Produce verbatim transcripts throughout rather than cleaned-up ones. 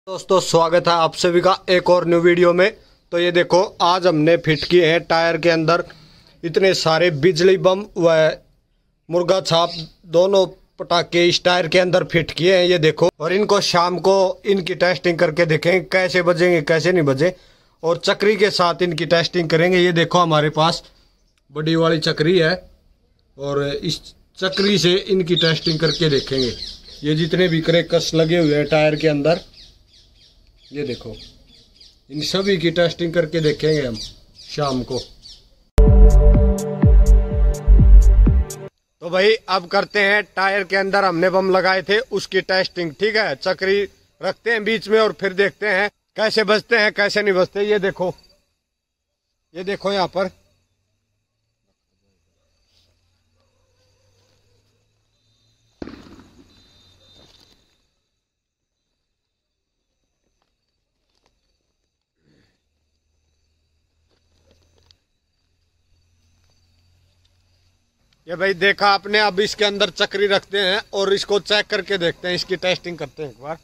दोस्तों स्वागत है आप सभी का एक और न्यू वीडियो में। तो ये देखो आज हमने फिट किए हैं टायर के अंदर इतने सारे बिजली बम व मुर्गा छाप दोनों पटाखे इस टायर के अंदर फिट किए हैं। ये देखो और इनको शाम को इनकी टेस्टिंग करके देखेंगे कैसे बजेंगे कैसे नहीं बजे, और चक्री के साथ इनकी टेस्टिंग करेंगे। ये देखो हमारे पास बड़ी वाली चक्री है और इस चक्री से इनकी टेस्टिंग करके देखेंगे। ये जितने भी क्रैकर्स लगे हुए हैं टायर के अंदर, ये देखो इन सभी की टेस्टिंग करके देखेंगे हम शाम को। तो भाई अब करते हैं टायर के अंदर हमने बम लगाए थे उसकी टेस्टिंग। ठीक है, चक्री रखते हैं बीच में और फिर देखते हैं कैसे बजते हैं कैसे नहीं बजते। ये देखो ये देखो यहाँ पर ये भाई देखा आपने। अब इसके अंदर चक्री रखते हैं और इसको चेक करके देखते हैं, इसकी टेस्टिंग करते हैं एक बार।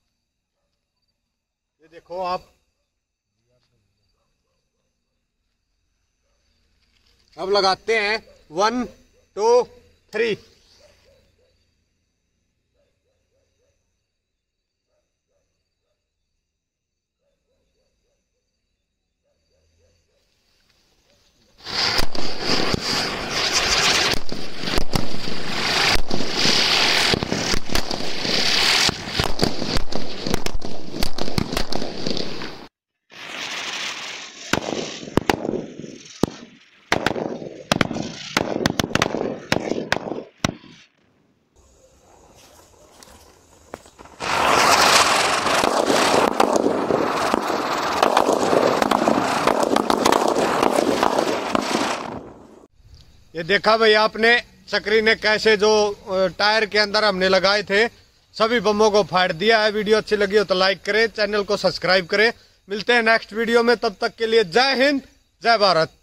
ये देखो आप, अब लगाते हैं वन टू थ्री। ये देखा भाई आपने चक्री ने कैसे जो टायर के अंदर हमने लगाए थे सभी बमों को फाड़ दिया है। वीडियो अच्छी लगी हो तो लाइक करें, चैनल को सब्सक्राइब करें। मिलते हैं नेक्स्ट वीडियो में, तब तक के लिए जय हिंद जय भारत।